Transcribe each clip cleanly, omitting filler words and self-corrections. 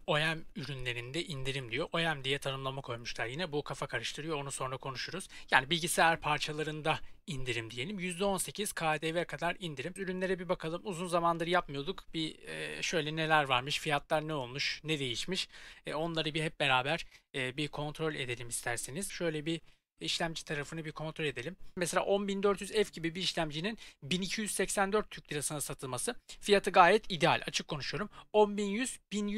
OEM ürünlerinde indirim diyor. OEM diye tanımlama koymuşlar yine. Bu kafa karıştırıyor. Onu sonra konuşuruz. Yani bilgisayar parçalarında indirim diyelim. %18 KDV kadar indirim. Ürünlere bir bakalım. Uzun zamandır yapmıyorduk. Bir şöyle neler varmış, fiyatlar ne olmuş, ne değişmiş. Onları bir hep beraber bir kontrol edelim isterseniz. Şöyle bir işlemci tarafını bir kontrol edelim. Mesela 10400F gibi bir işlemcinin 1284 Türk lirasına satılması fiyatı gayet ideal. Açık konuşuyorum. 10100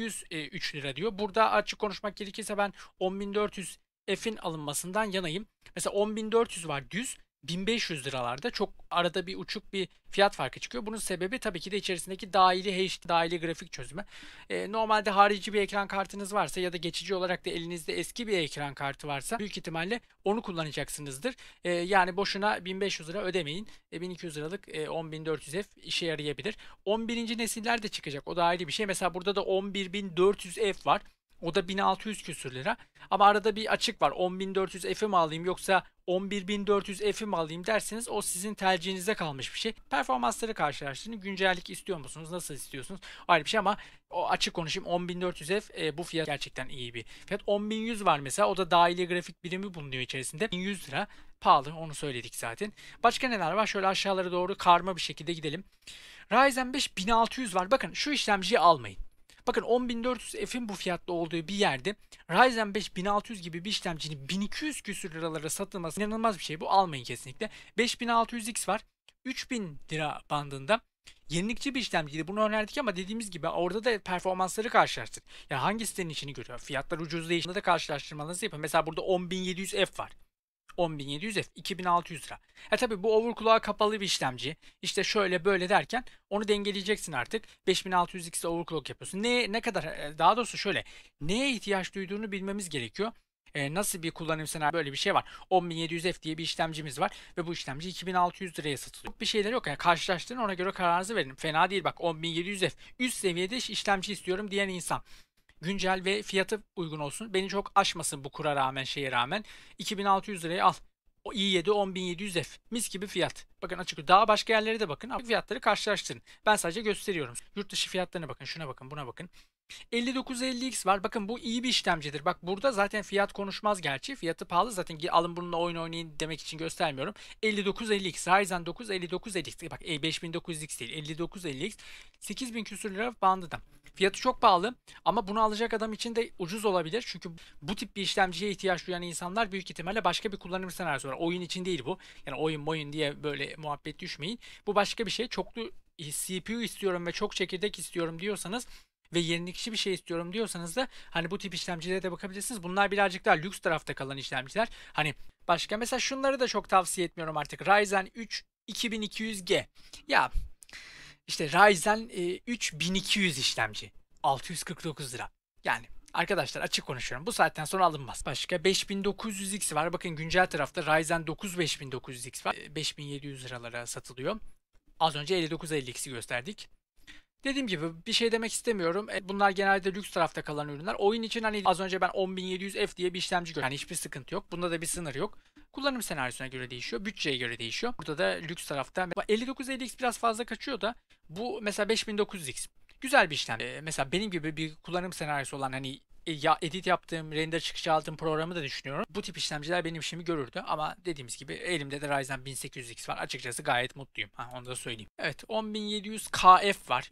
1103 lira diyor. Burada açık konuşmak gerekirse ben 10400 F'in alınmasından yanayım. Mesela 10400 var düz, 1500 liralarda çok arada bir uçuk bir fiyat farkı çıkıyor. Bunun sebebi tabii ki de içerisindeki dahili HD, dahili grafik çözümü. Normalde harici bir ekran kartınız varsa ya da geçici olarak da elinizde eski bir ekran kartı varsa büyük ihtimalle onu kullanacaksınızdır. Yani boşuna 1500 lira ödemeyin. 1200 liralık 10400F işe yarayabilir. 11. nesiller de çıkacak. O da ayrı bir şey. Mesela burada da 11400F var. O da 1600 küsür lira. Ama arada bir açık var. 10400F'i mi alayım yoksa 11400F'i mi alayım derseniz o sizin tercihinize kalmış bir şey. Performansları karşılaştırın. Güncellik istiyor musunuz? Nasıl istiyorsunuz? Ayrı bir şey ama o açık konuşayım 10400F bu fiyat gerçekten iyi bir fiyat. 10100 var mesela. O da dahili grafik birimi bulunuyor içerisinde. 1100 lira. Pahalı onu söyledik zaten. Başka neler var? Şöyle aşağılara doğru karma bir şekilde gidelim. Ryzen 5 1600 var. Bakın şu işlemciyi almayın. Bakın 10400F'in bu fiyatta olduğu bir yerde Ryzen 5 1600 gibi bir işlemcinin 1200 küsür liralara satılması inanılmaz bir şey. Bu almayın kesinlikle. 5600X var. 3000 lira bandında. Yenilikçi bir işlemciydi. Bunu önerdik ama dediğimiz gibi orada da performansları karşılaştık. Ya hangi sitenin işini görüyor? Fiyatlar ucuz değiştiğinde de karşılaştırmalarınızı yapın. Mesela burada 10700F var. 10700F 2600 lira. Tabii bu overclock'a kapalı bir işlemci. İşte şöyle böyle derken onu dengeleyeceksin artık. 5600X'de overclock yapıyorsun. Ne kadar daha doğrusu şöyle neye ihtiyaç duyduğunu bilmemiz gerekiyor. Nasıl bir kullanım senaryo böyle bir şey var. 10700F diye bir işlemcimiz var ve bu işlemci 2600 liraya satılıyor. Bir şeyler yok yani karşılaştırın ona göre kararınızı verin. Fena değil bak 10700F üst seviyede işlemci istiyorum diyen insan güncel ve fiyatı uygun olsun. Beni çok aşmasın bu kura rağmen şeye rağmen. 2600 liraya al. O i7 10700F. Mis gibi fiyat. Bakın açık. Daha başka yerlere de bakın. Fiyatları karşılaştırın. Ben sadece gösteriyorum. Yurt dışı fiyatlarına bakın. Şuna bakın, buna bakın. 5950X var. Bakın bu iyi bir işlemcidir. Bak burada zaten fiyat konuşmaz gerçi. Fiyatı pahalı zaten. Alın bununla oyun oynayın demek için göstermiyorum. 5950X. Ryzen 9 5950X. Bak 5900X değil. 5950X. 8000 küsür lira bandında. Fiyatı çok pahalı ama bunu alacak adam için de ucuz olabilir. Çünkü bu tip bir işlemciye ihtiyaç duyan insanlar büyük ihtimalle başka bir kullanım senaryosu var. Oyun için değil bu. Yani oyun diye böyle muhabbet düşmeyin. Bu başka bir şey. Çoklu CPU istiyorum ve çok çekirdek istiyorum diyorsanız ve yenilikçi bir şey istiyorum diyorsanız da hani bu tip işlemcilere de bakabilirsiniz. Bunlar birazcık daha lüks tarafta kalan işlemciler. Hani başka mesela şunları da çok tavsiye etmiyorum artık. Ryzen 3 2200G. Ya işte Ryzen 3 1200 işlemci. 649 lira. Yani arkadaşlar açık konuşuyorum. Bu saatten sonra alınmaz. Başka 5900X var. Bakın güncel tarafta Ryzen 9 5900X var. 5700 liralara satılıyor. Az önce 5950X'i gösterdik. Dediğim gibi bir şey demek istemiyorum. Bunlar genelde lüks tarafta kalan ürünler. Oyun için hani az önce ben 10700F diye bir işlemci gördüm. Yani hiçbir sıkıntı yok. Bunda da bir sınır yok. Kullanım senaryosuna göre değişiyor. Bütçeye göre değişiyor. Burada da lüks tarafta 5950X biraz fazla kaçıyor da bu mesela 5900X. Güzel bir işlem. Mesela benim gibi bir kullanım senaryosu olan hani ya edit yaptığım, render çıkışı aldığım programı da düşünüyorum. Bu tip işlemciler benim işimi görürdü ama dediğimiz gibi elimde de Ryzen 1800X var. Açıkçası gayet mutluyum. Onu da söyleyeyim. Evet 10700 KF var.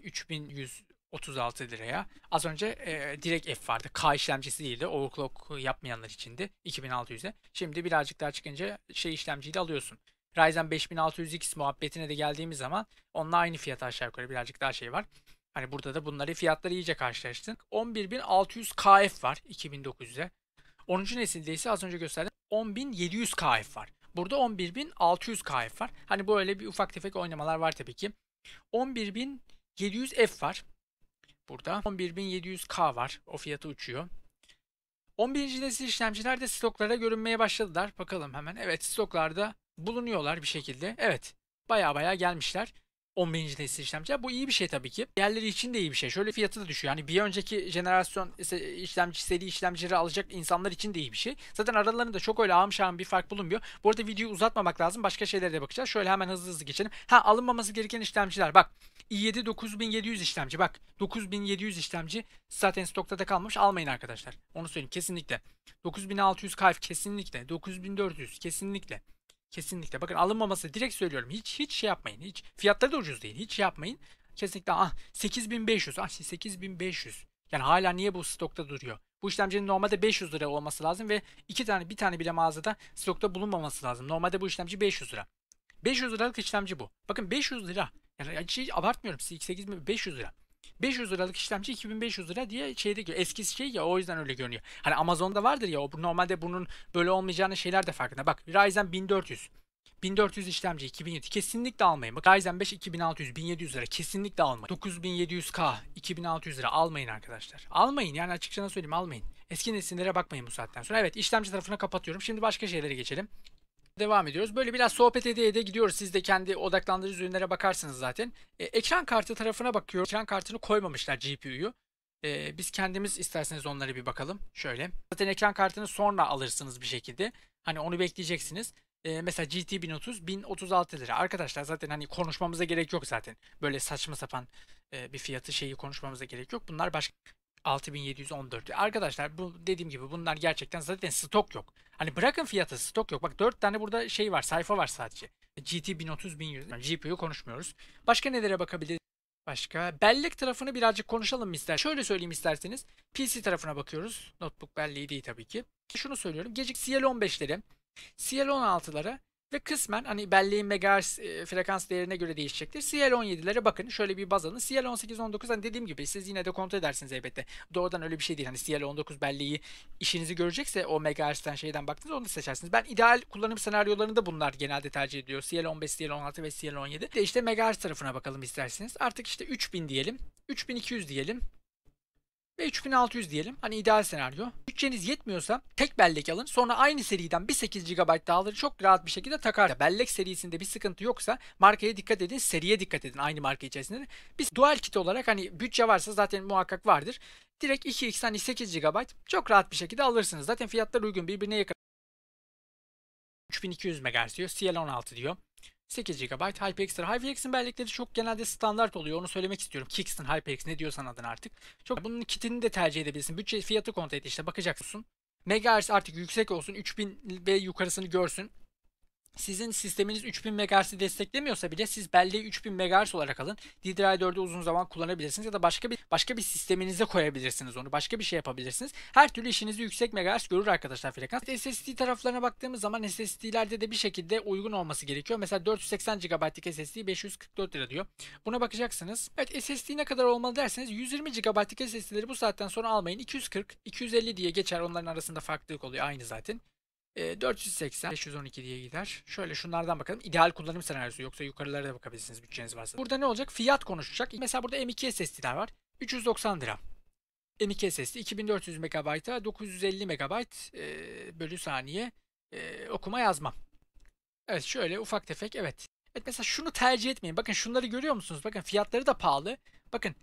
3136 liraya. Az önce direkt F vardı. K işlemcisi değildi. Overclock yapmayanlar içindi. 2600'e. Şimdi birazcık daha çıkınca şey işlemciyi de alıyorsun. Ryzen 5600X muhabbetine de geldiğimiz zaman onunla aynı fiyata aşağı yukarı birazcık daha şey var. Hani burada da bunları fiyatları iyice karşılaştın. 11600 KF var 2900'e. 10. nesilde ise az önce gösterdim 10700 KF var. Burada 11600 KF var. Hani böyle bir ufak tefek oynamalar var tabii ki. 11700 F var. Burada 11700 K var. O fiyatı uçuyor. 11. nesil işlemciler de stoklara görünmeye başladılar. Bakalım hemen. Evet stoklarda bulunuyorlar bir şekilde. Evet baya gelmişler. 11. nesil işlemciler. Bu iyi bir şey tabii ki. Diğerleri için de iyi bir şey. Şöyle fiyatı da düşüyor. Yani bir önceki jenerasyon işlemci, seri işlemcileri alacak insanlar için de iyi bir şey. Zaten aralarında çok öyle ağım şahım bir fark bulunmuyor. Bu arada videoyu uzatmamak lazım. Başka şeylere de bakacağız. Şöyle hemen hızlı geçelim. Alınmaması gereken işlemciler. Bak i7 9700 işlemci. Bak 9700 işlemci zaten stokta da kalmamış. Almayın arkadaşlar. Onu söyleyeyim kesinlikle. 9600K kesinlikle. 9400 kesinlikle. Kesinlikle. Bakın alınmaması direkt söylüyorum. Hiç şey yapmayın. Hiç fiyatları da ucuz değil. Hiç şey yapmayın. Kesinlikle 8500. 8500. Yani hala niye bu stokta duruyor? Bu işlemcinin normalde 500 lira olması lazım ve bir tane bile mağazada stokta bulunmaması lazım. Normalde bu işlemci 500 lira. 500 liralık işlemci bu. Bakın 500 lira. Yani şey abartmıyorum. 8500 lira. 500 liralık işlemci 2500 lira diye şeyde diyor. Eskisi şey ya, o yüzden öyle görünüyor. Hani Amazon'da vardır ya, o normalde bunun böyle olmayacağını şeyler de farkında. Bak Ryzen 1400. 1400 işlemci 2007 kesinlikle almayın. Bak Ryzen 5 2600 1700 lira kesinlikle almayın. 9700K 2600 lira almayın arkadaşlar. Almayın yani, açıkça söyleyeyim, almayın. Eski nesillere bakmayın bu saatten sonra. Evet, işlemci tarafına kapatıyorum. Şimdi başka şeylere geçelim. Devam ediyoruz. Böyle biraz sohbet ede gidiyoruz. Siz de kendi odaklandığınız ürünlere bakarsınız zaten. Ekran kartı tarafına bakıyorum. Ekran kartını koymamışlar, GPU'yu. Biz kendimiz isterseniz onlara bir bakalım. Şöyle. Zaten ekran kartını sonra alırsınız bir şekilde. Hani onu bekleyeceksiniz. Mesela GT 1030 1036 lira. Arkadaşlar zaten hani konuşmamıza gerek yok zaten. Böyle saçma sapan bir fiyatı şeyi konuşmamıza gerek yok. Bunlar başka. 6714. Arkadaşlar bu dediğim gibi bunlar gerçekten zaten stok yok. Hani bırakın fiyatı, stok yok. Bak 4 tane burada şey var, sayfa var sadece. GT 1030 1100. Yani GPU konuşmuyoruz. Başka nelere bakabiliriz? Başka bellek tarafını birazcık konuşalım mı ister? Şöyle söyleyeyim isterseniz. PC tarafına bakıyoruz. Notebook belleği değil tabii ki. Şunu söylüyorum. Gecik CL15'leri, CL16'lara ve kısmen hani belleğin megahertz frekans değerine göre değişecektir. CL17'lere bakın. Şöyle bir baz alın. CL18, 19 hani dediğim gibi siz yine de kontrol edersiniz elbette. Doğrudan öyle bir şey değil. Hani CL19 belleği işinizi görecekse o megahertz'ten şeyden baktınız, onu da seçersiniz. Ben ideal kullanım senaryolarında bunlar genelde tercih ediyor. CL15, CL16 ve CL17. De işte megahertz tarafına bakalım isterseniz. Artık işte 3000 diyelim. 3200 diyelim. Ve 3600 diyelim. Hani ideal senaryo. Bütçeniz yetmiyorsa tek bellek alın. Sonra aynı seriden bir 8 GB daha alır. Çok rahat bir şekilde takar. Bellek serisinde bir sıkıntı yoksa markaya dikkat edin. Seriye dikkat edin. Aynı marka içerisinde. Biz dual kit olarak hani bütçe varsa zaten muhakkak vardır. Direkt 2x hani 8 GB çok rahat bir şekilde alırsınız. Zaten fiyatlar uygun. Birbirine yakın. 3200 MHz diyor. CL16 diyor. 8 GB HyperX'tir. HyperX'in bellekleri çok genelde standart oluyor. Onu söylemek istiyorum. Kingston, HyperX ne diyorsan adın artık. Çok bunun kitini de tercih edebilirsin. Bütçe fiyatı kontrol et işte, bakacaksın. Megahertz artık yüksek olsun. 3000 ve yukarısını görsün. Sizin sisteminiz 3000 MHz'i desteklemiyorsa bile siz belleği 3000 MHz olarak alın. DDR4'ü uzun zaman kullanabilirsiniz ya da başka bir sisteminize koyabilirsiniz onu. Başka bir şey yapabilirsiniz. Her türlü işinizi yüksek MHz görür arkadaşlar frekans. SSD taraflarına baktığımız zaman SSD'lerde de bir şekilde uygun olması gerekiyor. Mesela 480 GB'lık SSD 544 lira diyor. Buna bakacaksınız. Evet, SSD ne kadar olmalı derseniz 120 GB'lık SSD'leri bu saatten sonra almayın. 240, 250 diye geçer. Onların arasında farklılık oluyor. Aynı zaten. 480, 512 diye gider. Şöyle şunlardan bakalım. İdeal kullanım senaryosu, yoksa yukarılara da bakabilirsiniz bütçeniz varsa. Burada ne olacak? Fiyat konuşacak. Mesela burada M.2 SSD'ler var. 390 lira. M.2 SSD 2400 MB'a 950 MB bölü saniye okuma yazma. Evet, şöyle ufak tefek, evet. Evet, mesela şunu tercih etmeyin. Bakın şunları görüyor musunuz? Bakın fiyatları da pahalı. Bakın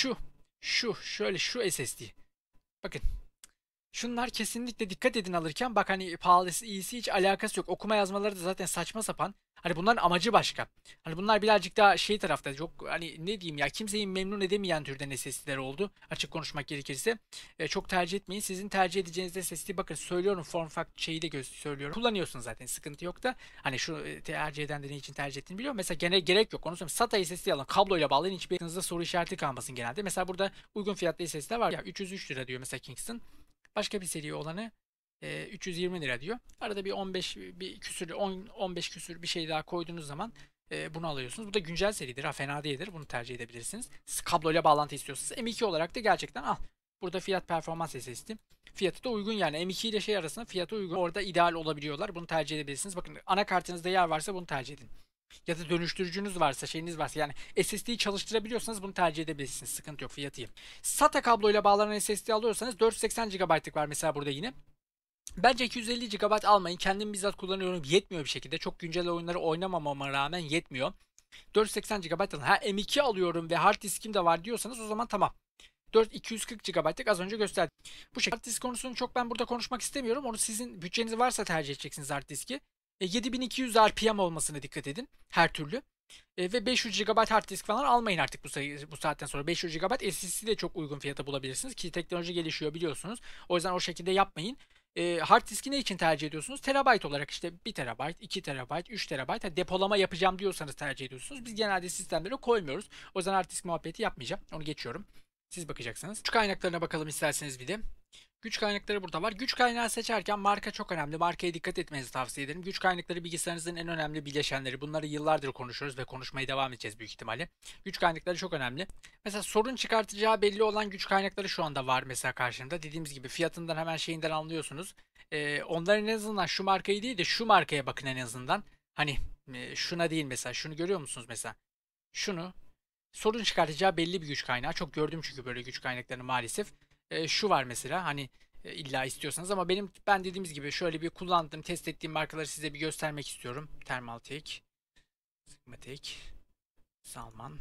şöyle şu SSD. Bakın. Şunlar kesinlikle dikkat edin alırken. Bak hani pahalısı iyisi hiç alakası yok. Okuma yazmaları da zaten saçma sapan. Hani bunların amacı başka. Hani bunlar birazcık daha şey tarafta, çok hani ne diyeyim ya, kimseyi memnun edemeyen türden SSD'ler oldu. Açık konuşmak gerekirse. Çok tercih etmeyin. Sizin tercih edeceğiniz SSD, bakın söylüyorum, form factor şeyi de söylüyorum. Kullanıyorsunuz zaten, sıkıntı yok da. Hani şu tercih eden de ne için tercih ettiğini biliyorum. Mesela gene gerek yok. Onu söyleyeyim. SATA SSD alın. Kabloyla bağlayın. Hiçbir aklınızda soru işareti kalmasın genelde. Mesela burada uygun fiyatlı SSD'ler var. Ya 303 lira diyor mesela Kingston. Başka bir seri olanı 320 lira diyor. Arada bir 15 bir küsür 15 küsür bir şey daha koyduğunuz zaman bunu alıyorsunuz. Bu da güncel seridir. Ha, fena değildir. Bunu tercih edebilirsiniz. Kabloyla bağlantı istiyorsanız M.2 olarak da gerçekten al. Burada fiyat performans SSD. Fiyatı da uygun yani. M.2 ile şey arasında fiyatı uygun. Orada ideal olabiliyorlar. Bunu tercih edebilirsiniz. Bakın anakartınızda yer varsa bunu tercih edin. Ya da dönüştürücünüz varsa, şeyiniz varsa, yani SSD'yi çalıştırabiliyorsanız bunu tercih edebilirsiniz. Sıkıntı yok, fiyatı iyi. SATA kabloyla bağlanan SSD alıyorsanız 480 GB'lık var mesela burada yine. Bence 250 GB almayın. Kendim bizzat kullanıyorum. Yetmiyor bir şekilde. Çok güncel oyunları oynamamama rağmen yetmiyor. 480 GB alın. Ha, M.2 alıyorum ve hard diskim de var diyorsanız o zaman tamam. 240 GB'lık az önce gösterdim. Bu şekilde. Hard disk konusunu çok ben burada konuşmak istemiyorum. Onu sizin bütçeniz varsa tercih edeceksiniz hard diski. 7200 RPM olmasına dikkat edin her türlü. Ve 500 GB hard disk falan almayın artık bu saatten sonra. 500 GB SSD de çok uygun fiyata bulabilirsiniz ki teknoloji gelişiyor biliyorsunuz. O yüzden o şekilde yapmayın. Hard diski ne için tercih ediyorsunuz? Terabayt olarak işte 1 TB, 2 TB, 3 TB depolama yapacağım diyorsanız tercih ediyorsunuz. Biz genelde sistemlere koymuyoruz. O yüzden hard disk muhabbeti yapmayacağım. Onu geçiyorum. Siz bakacaksınız. Güç kaynaklarına bakalım isterseniz bir de. Güç kaynakları burada var. Güç kaynağı seçerken marka çok önemli. Markaya dikkat etmenizi tavsiye ederim. Güç kaynakları bilgisayarınızın en önemli bileşenleri. Bunları yıllardır konuşuyoruz ve konuşmaya devam edeceğiz büyük ihtimalle. Güç kaynakları çok önemli. Mesela sorun çıkartacağı belli olan güç kaynakları şu anda var mesela karşımda. Dediğimiz gibi fiyatından hemen şeyinden anlıyorsunuz. Onların en azından şu markayı değil de şu markaya bakın en azından. Hani şuna değil mesela. Şunu görüyor musunuz mesela? Şunu. Sorun çıkartacağı belli bir güç kaynağı. Çok gördüm çünkü böyle güç kaynaklarını maalesef. Şu var mesela hani illa istiyorsanız ama ben dediğimiz gibi şöyle bir kullandığım, test ettiğim markaları size bir göstermek istiyorum. Thermaltake, Sigmatech, Salman.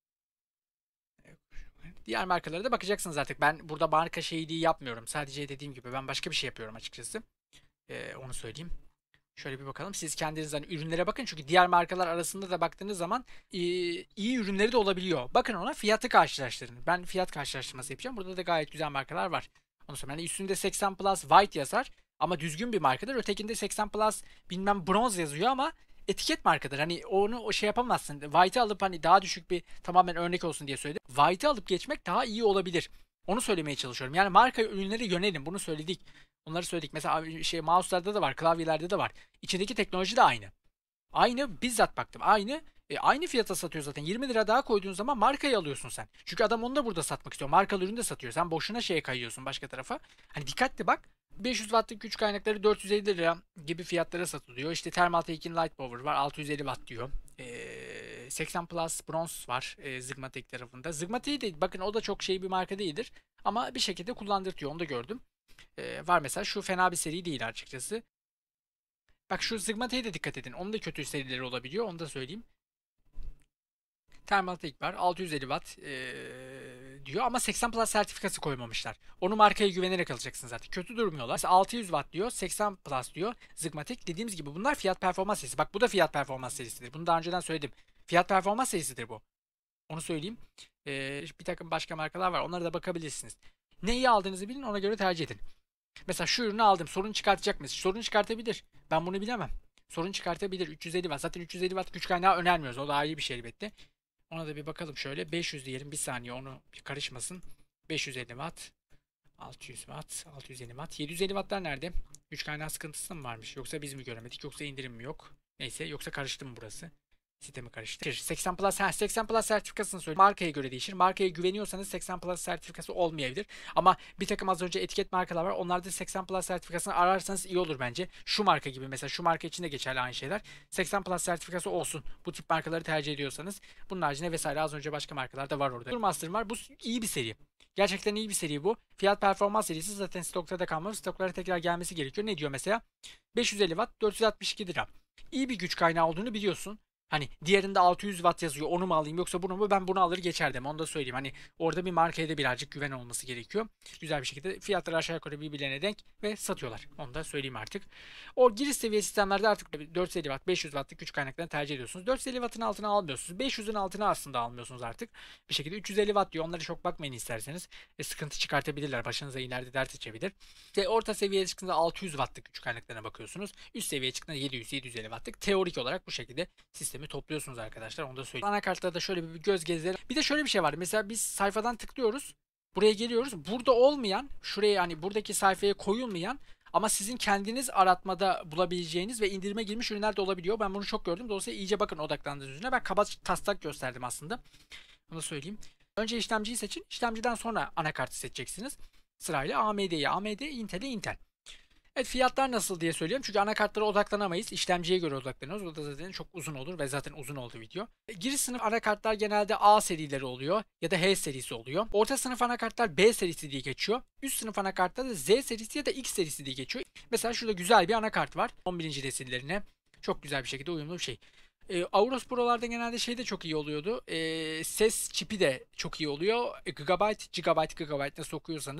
Diğer markalara da bakacaksınız artık. Ben burada marka şeyi yapmıyorum. Sadece dediğim gibi ben başka bir şey yapıyorum açıkçası. Onu söyleyeyim. Şöyle bir bakalım. Siz kendinizden ürünlere bakın. Çünkü diğer markalar arasında da baktığınız zaman iyi ürünleri de olabiliyor. Bakın ona fiyatı karşılaştırın. Ben fiyat karşılaştırması yapacağım. Burada da gayet güzel markalar var. Onu söyleyeyim. Yani üstünde 80 Plus White yazar. Ama düzgün bir markadır. Ötekinde 80 Plus bilmem bronz yazıyor ama etiket markadır. Hani onu o şey yapamazsın. White'ı alıp hani daha düşük bir tamamen örnek olsun diye söyledim. White'ı alıp geçmek daha iyi olabilir. Onu söylemeye çalışıyorum. Yani marka ürünleri yönelin. Bunu söyledik. Onları söyledik. Mesela şey mouse'larda da var, klavyelerde de var. İçindeki teknoloji de aynı. Aynı bizzat baktım. Aynı fiyata satıyor zaten. 20 lira daha koyduğun zaman markayı alıyorsun sen. Çünkü adam onu da burada satmak istiyor. Markalı ürünü de satıyor. Sen boşuna şeye kayıyorsun başka tarafa. Hani dikkatli bak. 500 wattlık güç kaynakları 450 lira gibi fiyatlara satılıyor. İşte Thermaltake'in Light Power var. 650 watt diyor. 80 Plus Bronze var Zigmatech tarafında. Zigmatech de bakın o da çok şey bir marka değildir. Ama bir şekilde kullandırtıyor. Onu da gördüm. Var mesela şu fena bir seri değil açıkçası. Bak şu Sigmata'ya da dikkat edin. Onun da kötü serileri olabiliyor. Onu da söyleyeyim. Thermaltake var. 650 watt diyor ama 80 Plus sertifikası koymamışlar. Onu markaya güvenerek alacaksın zaten. Kötü durmuyorlar. Mesela 600 watt diyor. 80 Plus diyor. Sigmatic. Dediğimiz gibi bunlar fiyat performans serisi. Bak bu da fiyat performans serisidir. Bunu daha önceden söyledim. Fiyat performans serisidir bu. Onu söyleyeyim. Bir takım başka markalar var. Onlara da bakabilirsiniz. Neyi aldığınızı bilin ona göre tercih edin. Mesela şu ürünü aldım. Sorun çıkartacak mı? Sorun çıkartabilir. Ben bunu bilemem. Sorun çıkartabilir. 350 watt. Zaten 350 watt güç kaynağı önermiyoruz. O da ayrı bir şey elbette. Ona da bir bakalım şöyle. 500 diyelim. Bir saniye onu bir karışmasın. 550 watt. 600 watt. 650 watt. 750 wattlar nerede? Güç kaynağı sıkıntısı mı varmış? Yoksa biz mi göremedik? Yoksa indirim mi yok? Neyse. Yoksa karıştı mı burası? Sistemi karıştır. 80 Plus, 80 Plus sertifikasını söyleyeyim. Markaya göre değişir. Markaya güveniyorsanız 80 Plus sertifikası olmayabilir. Ama bir takım az önce etiket markalar var. Onlarda 80 Plus sertifikasını ararsanız iyi olur bence. Şu marka gibi mesela şu marka için de geçerli aynı şeyler. 80 Plus sertifikası olsun. Bu tip markaları tercih ediyorsanız. Bunun haricinde vesaire az önce başka markalar da var orada. Durmaster'ım var. Bu iyi bir seri. Gerçekten iyi bir seri bu. Fiyat performans serisi zaten stokta da kalmamış. Stoklara tekrar gelmesi gerekiyor. Ne diyor mesela? 550 watt 462 lira. İyi bir güç kaynağı olduğunu biliyorsun. Hani diğerinde 600 watt yazıyor. Onu mu alayım yoksa bunu mu? Ben bunu alır geçerdim. Onu da söyleyeyim. Hani orada bir markaya da birazcık güven olması gerekiyor. Güzel bir şekilde fiyatları aşağı yukarı birbirlerine denk ve satıyorlar. Onu da söyleyeyim artık. O giriş seviye sistemlerde artık 450 watt, 500 wattlık güç kaynaklarını tercih ediyorsunuz. 450 wattın altına almıyorsunuz. 500'ün altına aslında almıyorsunuz artık. Bir şekilde 350 watt diyor. Onlara çok bakmayın isterseniz. Sıkıntı çıkartabilirler. Başınıza ileride dert açabilir. İşte orta seviyeye çıktığında 600 wattlık güç kaynaklarına bakıyorsunuz. Üst seviyeye çıktığında 700-750 wattlık. Teorik olarak bu şekilde sistemi topluyorsunuz arkadaşlar. Onu da söyleyeyim. Anakartlarda şöyle bir göz gezdirelim. Bir de şöyle bir şey var. Mesela biz sayfadan tıklıyoruz. Buraya geliyoruz. Burada olmayan, şuraya hani buradaki sayfaya koyulmayan ama sizin kendiniz aratmada bulabileceğiniz ve indirime girmiş ürünler de olabiliyor. Ben bunu çok gördüm. Dolayısıyla iyice bakın odaklandığınız ürüne. Ben kaba taslak gösterdim aslında. Bunu söyleyeyim. Önce işlemciyi seçin. İşlemciden sonra anakartı seçeceksiniz. Sırayla AMD'ye AMD, Intel'e Intel. Evet fiyatlar nasıl diye söylüyorum. Çünkü anakartlara odaklanamayız. İşlemciye göre odaklanıyoruz. O da zaten çok uzun olur ve zaten uzun oldu video. Giriş sınıf anakartlar genelde A serileri oluyor ya da H serisi oluyor. Orta sınıf anakartlar B serisi diye geçiyor. Üst sınıf anakartlar da Z serisi ya da X serisi diye geçiyor. Mesela şurada güzel bir anakart var. 11. nesillerine. Çok güzel bir şekilde uyumlu bir şey. Aorus Pro'larda genelde şey de çok iyi oluyordu. Ses çipi de çok iyi oluyor. Gigabyte nasıl okuyorsanız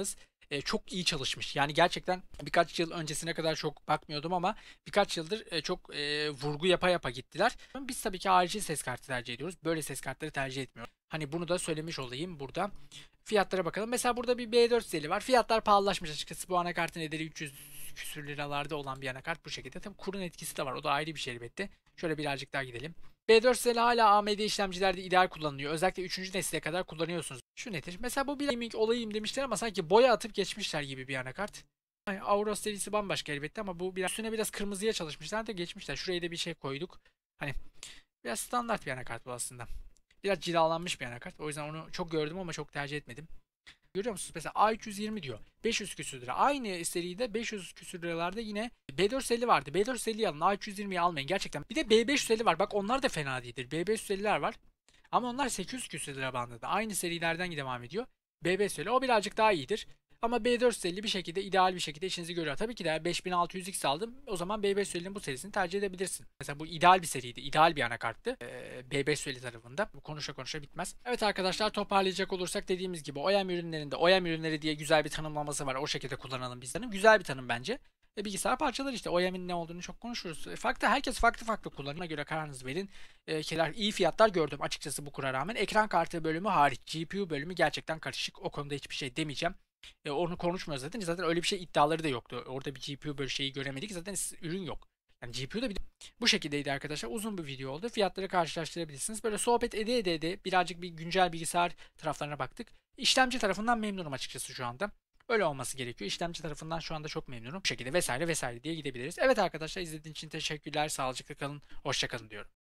çok iyi çalışmış. Yani gerçekten birkaç yıl öncesine kadar çok bakmıyordum ama birkaç yıldır çok vurgu yapa yapa gittiler. Biz tabii ki harici ses kartı tercih ediyoruz. Böyle ses kartları tercih etmiyoruz. Hani bunu da söylemiş olayım burada. Fiyatlara bakalım. Mesela burada bir B450 var. Fiyatlar pahalılaşmış açıkçası. Bu anakartın ederi 300 küsür liralarda olan bir anakart bu şekilde. Tabii kurun etkisi de var. O da ayrı bir şey elbette. Şöyle birazcık daha gidelim. B450 hala AMD işlemcilerde ideal kullanılıyor. Özellikle 3. nesile kadar kullanıyorsunuz. Şu nedir? Mesela bu bir gaming olayım demişler ama sanki boya atıp geçmişler gibi bir anakart. Yani Aura serisi bambaşka elbette ama bu biraz üstüne biraz kırmızıya çalışmışlar da geçmişler. Şuraya da bir şey koyduk. Hani biraz standart bir anakart bu aslında. Biraz cilalanmış bir anakart. O yüzden onu çok gördüm ama çok tercih etmedim. Görüyor musunuz? Mesela A320 diyor. 500 küsür lira. Aynı seride 500 küsür liralarda yine B450 vardı. B450'yi alın. A320'yi almayın gerçekten. Bir de B550 var. Bak onlar da fena değildir. B550'ler var. Ama onlar 800 küsür lira bandında. Aynı serilerden devam ediyor. B550 o birazcık daha iyidir. Ama B450 bir şekilde ideal bir şekilde işinizi görüyor. Tabii ki de 5600X aldım. O zaman B550'nin bu serisini tercih edebilirsin. Mesela bu ideal bir seriydi. İdeal bir anakarttı. B550 tarafında. Bu konuşa konuşa bitmez. Evet arkadaşlar toparlayacak olursak dediğimiz gibi OEM ürünlerinde OEM ürünleri diye güzel bir tanımlaması var. O şekilde kullanalım bizlerin. Güzel bir tanım bence. Bilgisayar parçaları işte OEM'in ne olduğunu çok konuşuruz. Herkes farklı kullanıyor. Ona göre kararınızı verin. İyi fiyatlar gördüm açıkçası bu kura rağmen. Ekran kartı bölümü hariç. GPU bölümü gerçekten karışık. O konuda hiçbir şey demeyeceğim. Onu konuşmuyoruz zaten. Zaten öyle bir şey iddiaları da yoktu. Orada bir GPU böyle şeyi göremedik. Zaten ürün yok. Yani GPU'da bir de bu şekildeydi arkadaşlar. Uzun bir video oldu. Fiyatları karşılaştırabilirsiniz. Böyle sohbet ede birazcık bir güncel bilgisayar taraflarına baktık. İşlemci tarafından memnunum açıkçası şu anda. Öyle olması gerekiyor. İşlemci tarafından şu anda çok memnunum. Bu şekilde vesaire vesaire diye gidebiliriz. Evet arkadaşlar izlediğiniz için teşekkürler. Sağlıcakla kalın. Hoşça kalın diyorum.